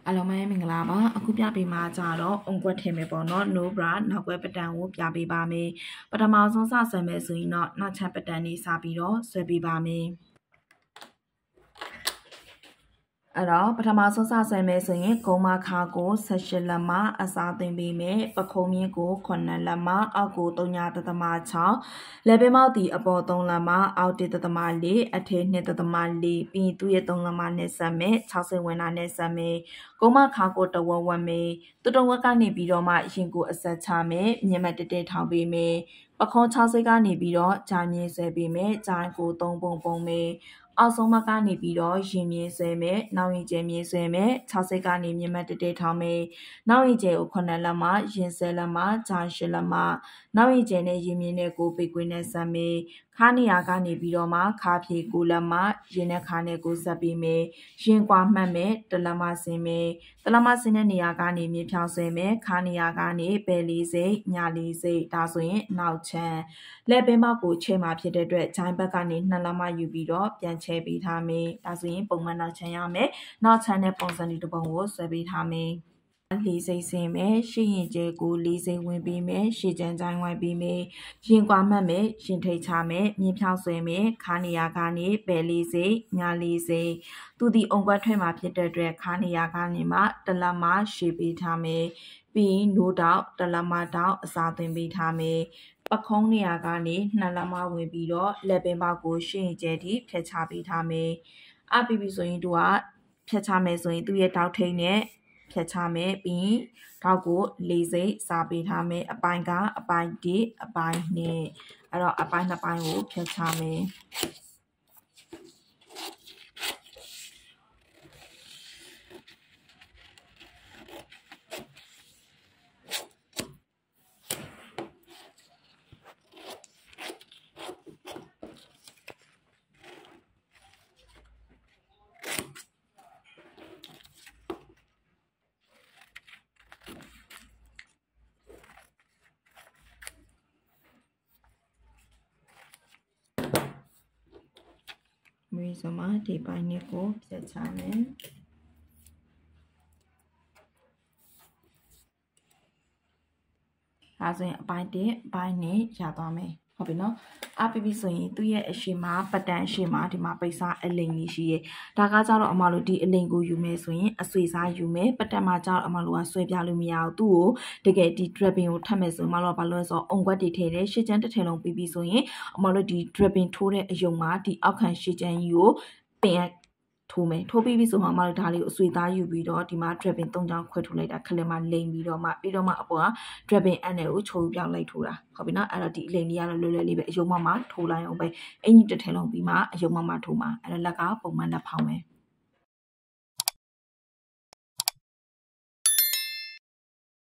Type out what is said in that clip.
Alomay Minglaba, a cupia be majaro, unquet him upon not no brand, no weapon whoop yabi by me, but a mouse on Sassames, not chapatani sabido, swebi by me. အဲ့တော့ပထမဆုံးစဆယ်မယ်ဆိုရင်ဂုံမခါကို18လက်မအစားသွင်းပေးမယ်ပခုံးမြင့်ကို9လက်မအောက်ကို3.6လက်ပင်မောက်တီအပေါ်3လက်မအောက်1.4အထဲ2.4ပြီးသူ့ရဲ့3လက်မနဲ့ဆက်မယ်60ဝင်တာနဲ့ဆက်မယ်ဂုံမခါကိုတဝက်ဝက်မယ်တူတဝက်ကနေပြီးတော့မှရင်ကိုအဆက်ချမယ်မြင်မတက်တက်ထောင်ပေးမယ်ပခုံး60ကနေပြီးတော့ဂျာမြင့်ဆွဲပေးမယ်ဂျိုင်းကို3ပုံပုံမယ်အောက်ဆုံးမကနေပြီးတော့ရင်မြင့်ဆွဲမယ်နောက်ရင်ကျဲမြင့်ဆွဲမယ်60ကနေမြင့်မတက်တက်ထောင်းမယ်နောက်ရင်ကျဲကို9လက်မရင်ဆဲလက်မဂျာ10လက်မနောက်ရင်ကျဲနဲ့ရင်မြင့်နဲ့ကိုပိတ်ကွင်းနဲ့ဆက်မယ်ခါနေရကနေပြီးတော့မှခါဖြေ9လက်မရင်နဲ့ခါနဲ့ကိုဆက်ပြီးမယ်ရင်ကွာမှတ်မယ်တလက်မဆင်းမယ်တလက်မဆင်းတဲ့နေရာကနေမြင့်ဖြောင်းဆွဲမယ်ခါနေရကနေပယ်လေးစိတ်ညာလေးစိတ်ဒါဆိုရင်နောက်ချမ်းလက်ပင်ပေါက်ကိုချဲမှာဖြစ်တဲ့အတွက်ဂျိုင်းဘက်ကနေ2လက်မယူပြီးတော့ပြန်ချဲပေးထားမယ်ဒါဆိုရင်ပုံမှန်နောက်ချမ်းရမယ်နောက်ချမ်းတဲ့ပုံစံဒီတစ်ပုံကိုဆွဲပေးထားမယ်လေးစိတ်ဆင်းမယ်ရှင်းရင်ကျဲကိုလေးစိတ်ဝင်ပြီးမယ်ရှေ့ကျန်းချိုင်းဝိုင်းပြီးမယ်ရင်ကွာမှတ်မယ်ရင်ထိတ်ချမယ်မြင်းဖြောင်းဆွဲမယ်ခါနေရကနေပယ်လေးစိတ်ညာလေးစိတ်သူဒီအုံကွက်ထွဲမှာဖြစ်တဲ့အတွက်ခါနေရကနေမှတလက်မရှေ့ပေးထားမယ်ပြီးနိုးတောက်တလက်မတောက်အစာသွင်းပေးထားမယ်ပခုံးနေရာကနေ2လက်မဝင်ပြီးတော့လက်ပင်ပေါက်ကိုရှင်းရင်ကျဲထိဖြတ်ချပေးထားမယ်အပီပီဆိုရင်တို့ကဖြတ်ချမယ်ဆိုရင်သူ့ရဲ့တောက်ထိန်နဲ့ဖြတ်ချမယ်ပြီးတောက်ကို4စိတ်စားပေးထားမယ်အပိုင်းကအပိုင်း1အပိုင်း2အဲ့တော့အပိုင်း2ပိုင်းကိုဖြတ်ချမယ်မီးစမဒီပိုင်းလေးကိုဖြတ်ချမယ်ဒါဆိုရင်အပိုင်း1အပိုင်း2ရသွားမယ်ဟုတ်ပြီနော်အပီပီဆိုရင်သူ့ရဲ့အရှိမပတ်တန်အရှိမဒီမှာပိတ်စားအလိမ်လေးရှိရဲ့ဒါကကြတော့အမတို့ဒီအလိမ်ကိုယူမယ်ဆိုရင်အဆွေစားယူမယ်ပတ်တန်မှာကြတော့အမတို့ကဆွဲပြလို့မရဘူးသူ့ကိုတကယ်ဒီ dripping ကိုထပ်မယ်ဆိုအမတို့ကဘာလို့လဲဆိုတော့အုံကွက်တွေထည့်တယ်ရှစ်ချမ်းတစ်ထည်လုံးပြီးပြီဆိုရင်အမတို့ဒီ dripping ထိုးတဲ့အယုံမှာဒီအောက်ခံရှစ်ချမ်းကြီးကိုပင်ထိုးမယ်ထိုးပြီးပြီဆိုမှအမတို့ဒါလေးကိုအဆွေသားယူပြီးတော့ဒီမှာ dripping 3ချောင်းခွဲထိုးလိုက်တာခလင်မှာလိမ်ပြီးတော့မှအပေါ်က dripping အန်နဲ့ကိုချိုးပြောင်းလိုက်ထိုးတာဟုတ်ပြီနော်အဲ့တော့ဒီအလိမ်လေးကတော့လွယ်လွယ်လေးပဲအယုံမထိုးလိုက်အောင်ပဲအင်ကြီးတစ်ထည်လုံးပြီးမှအယုံမထိုးမှာအဲ့တော့လက်ကပုံမှန်နဲ့ဖောင်းမယ်